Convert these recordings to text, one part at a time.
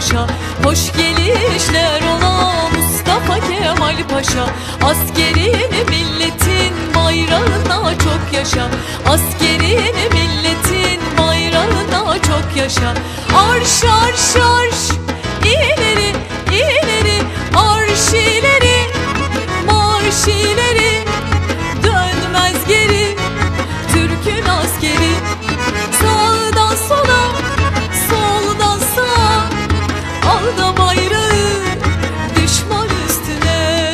Paşa. Hoş gelişler ola Mustafa Kemal Paşa. Askerini milletin bayrağına çok yaşa. Askerini milletin bayrağına çok yaşa. Arş arş arş ileri ileri, arş ileri marş ileri, dönmez geri Türk'ün askeri. Sağdan sola soldan sağa, al da bayrağı düşman üstüne.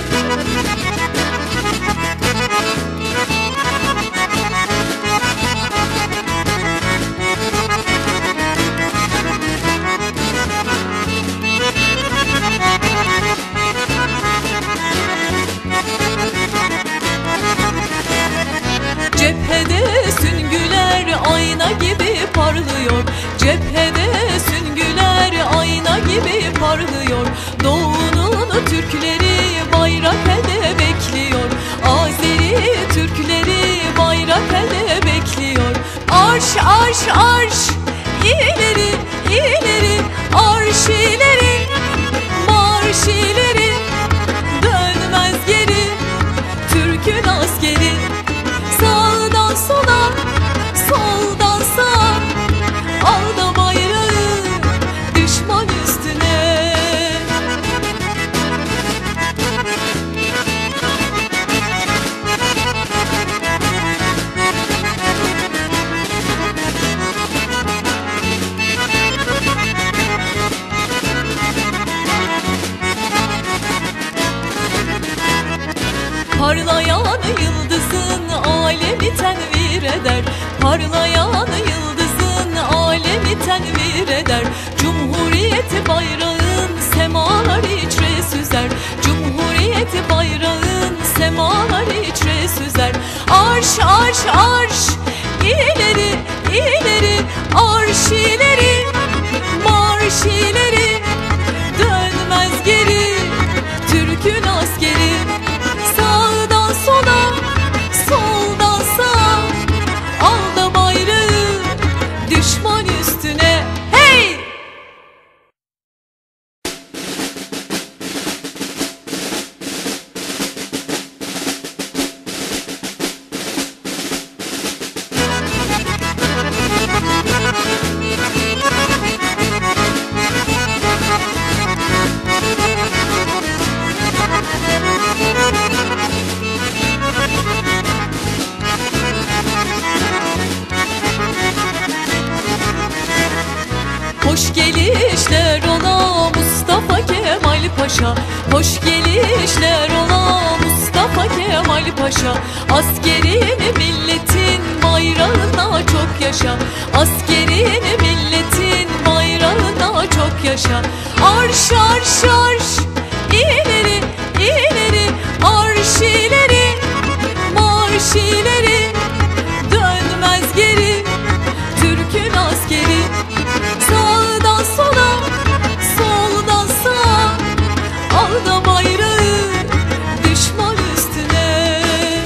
Cephede süngüler ayna gibi parlıyor. Cephede süngüler ayna gibi parlıyor. Doğu'nun Türkleri bayrak elde bekliyor. Azeri Türkleri bayrak elde bekliyor. Arş arş arş ileri ileri, arş ileri marş ileri, dönmez geri Türk'ün askeri. Sağdan sola soldan sağa, al da bayrağı düşman üstüne. Parlayan yıldızın alemi tenvir eder. Parlayan yıldızın alemi tenvir eder. Cumhuriyet bayrağın semalar içre süzer. Cumhuriyet bayrağın semalar içre süzer. Arş arş arş ileri ileri, arş ileri marş ileri, dönmez geri Türk'ün askeri. Sağdan sola soldan sağa, al da bayrağı düşman üstüne. Hey! Hoş gelişler ola Mustafa Kemal Paşa. Hoş gelişler ola Mustafa Kemal Paşa. Askerini milletin bayrağına çok yaşa. Askerini milletin bayrağına çok yaşa. Arş arş arş ileri ileri, arş ileri marş ileri, dönmez geri Türk'ün askeri. Sağdan sola soldan sağa, al da bayrağı düşman üstüne.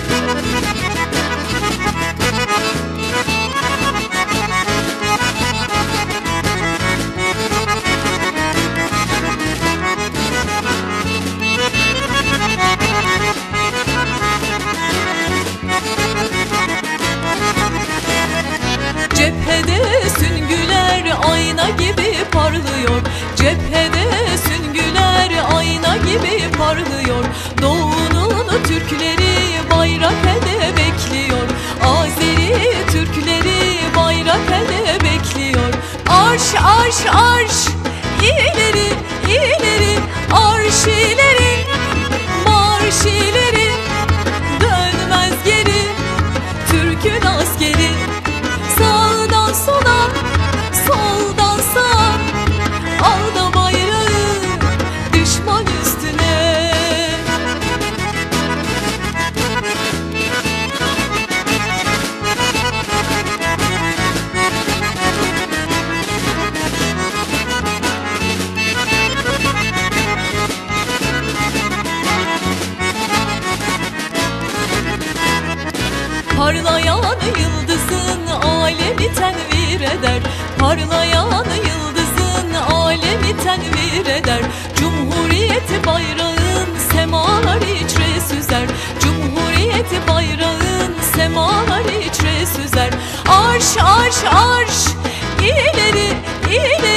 Cephede süngüler ayna gibi parlıyor. Cephede süngüler ayna gibi parlıyor. Doğu'nun Türkleri bayrak elde bekliyor. Azeri Türkleri bayrak elde bekliyor. Arş arş arş ileri ileri, arş ileri marş ileri, dönmez geri Türk'ün askeri. Sağdan sola soldan sağa, al da bayrağı düşman üstüne. Parlayan yıldızın alemi tenvir eder. Parlayan yıldızın alemi tenvir eder. Cumhuriyeti bayrağın semalar içre süzer. Cumhuriyeti bayrağın semalar içre süzer. Arş arş arş ileri ileri